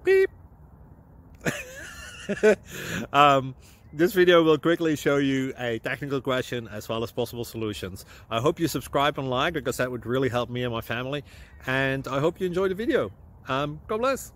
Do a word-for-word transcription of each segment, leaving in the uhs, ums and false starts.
beep. um, this video will quickly show you a technical question as well as possible solutions. I hope you subscribe and like, because that would really help me and my family. And I hope you enjoy the video. Um, God bless.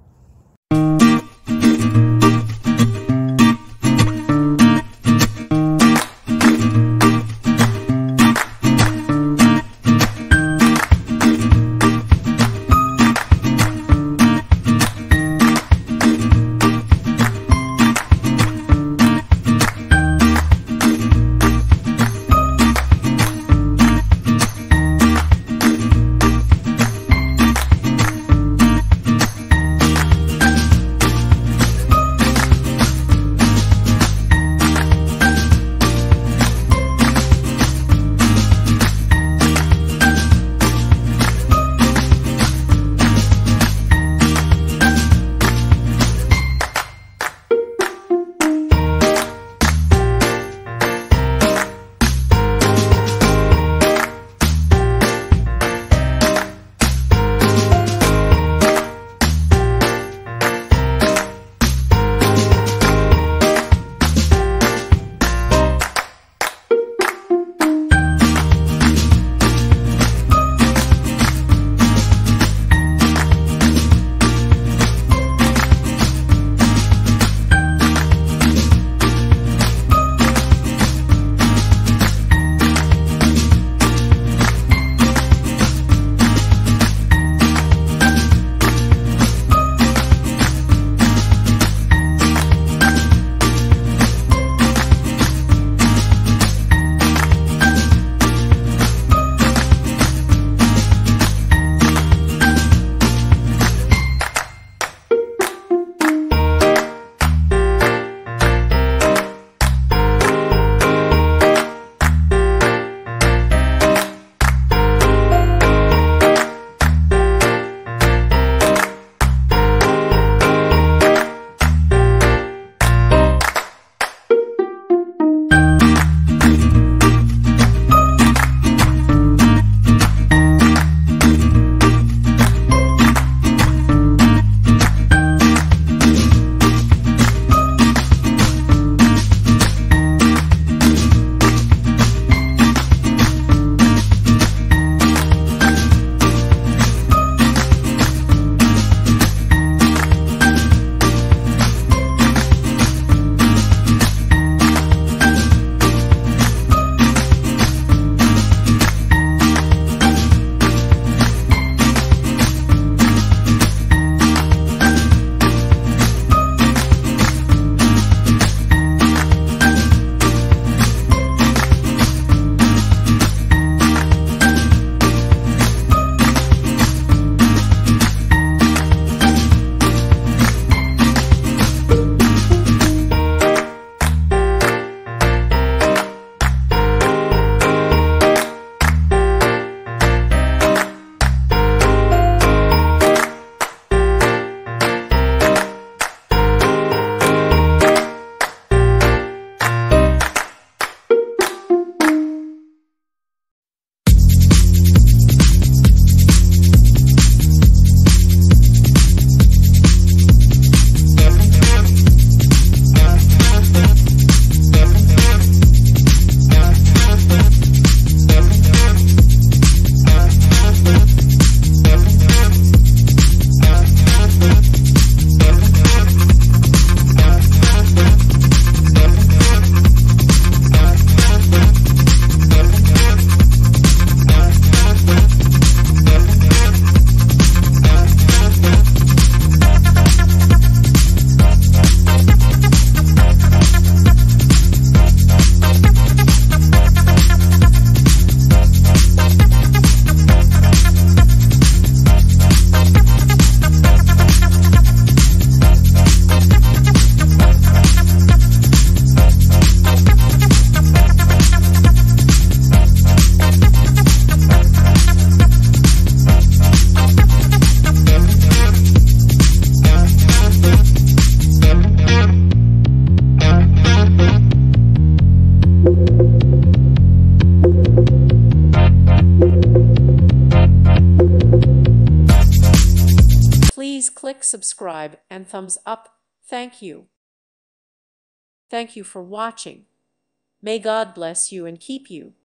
click subscribe and thumbs up. Thank you. Thank you for watching. May God bless you and keep you.